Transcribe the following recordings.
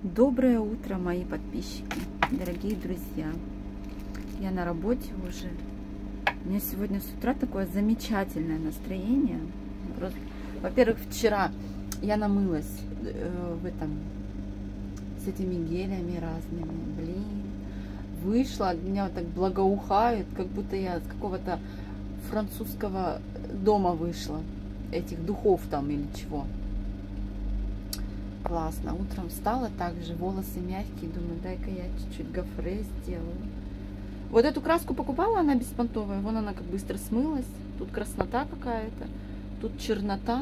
Доброе утро, мои подписчики, дорогие друзья. Я на работе уже. У меня сегодня с утра такое замечательное настроение. Во-первых, вчера я намылась с этими гелями разными. Блин, вышла, меня вот так благоухает, как будто я с какого-то французского дома вышла. Этих духов там или чего. Классно. Утром встала также, волосы мягкие, думаю, дай-ка я чуть-чуть гофре сделаю. Вот эту краску покупала, она беспонтовая, вон она как быстро смылась. Тут краснота какая-то, тут чернота.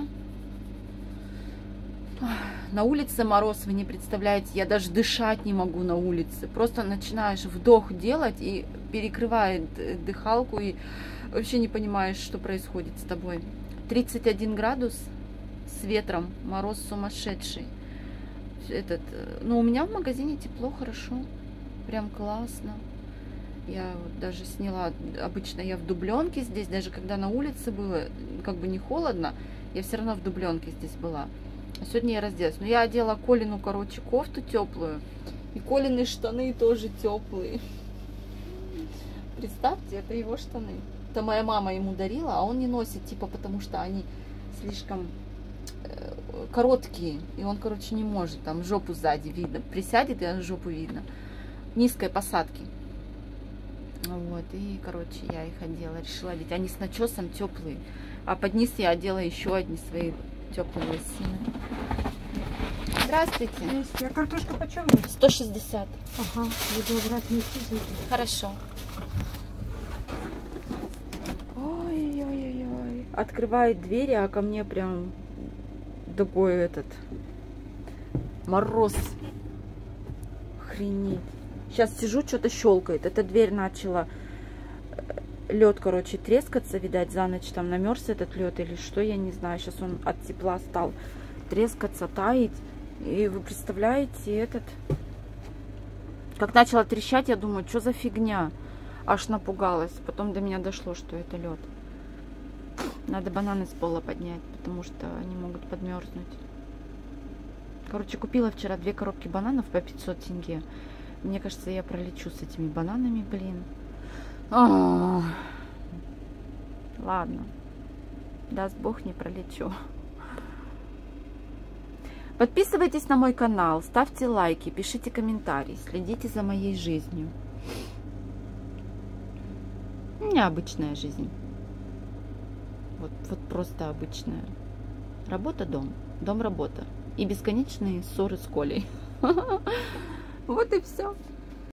На улице мороз, вы не представляете, я даже дышать не могу на улице. Просто начинаешь вдох делать и перекрывает дыхалку, и вообще не понимаешь, что происходит с тобой. 31 градус с ветром, мороз сумасшедший. Но у меня в магазине тепло, хорошо, прям классно. Я вот даже сняла, обычно я в дубленке здесь, даже когда на улице было, как бы не холодно, я все равно в дубленке здесь была. А сегодня я разделась. Но я одела Колину, короче, кофту теплую, и Колины штаны тоже теплые. Представьте, это его штаны. Это моя мама ему дарила, а он не носит, типа, потому что они слишком короткие, и он, короче, не может, там жопу сзади видно, присядет, и жопу видно, низкой посадки. Вот, и, короче, я их одела, решила одеть. Они с начесом теплые, а под низ я одела еще одни свои теплые лосины. Здравствуйте. А картошка почем? 160. Ага, буду брать нести. Хорошо. Ой-ой-ой-ой. Открывает двери, а ко мне прям такой мороз. Охренеть. Сейчас сижу, что-то щелкает. Эта дверь начала лед, короче, трескаться, видать, за ночь там намерз этот лед или что, я не знаю. Сейчас он от тепла стал трескаться, таять. И вы представляете, как начала трещать, я думаю, что за фигня. Аж напугалась. Потом до меня дошло, что это лед. Надо бананы с пола поднять, потому что они могут подмерзнуть. Короче, купила вчера 2 коробки бананов по 500 тенге. Мне кажется, я пролечу с этими бананами, блин. Ладно. Даст Бог, не пролечу. Подписывайтесь на мой канал, ставьте лайки, пишите комментарии, следите за моей жизнью. Необычная жизнь. Вот просто обычная. Работа-дом, дом-работа. И бесконечные ссоры с Колей. Вот и все.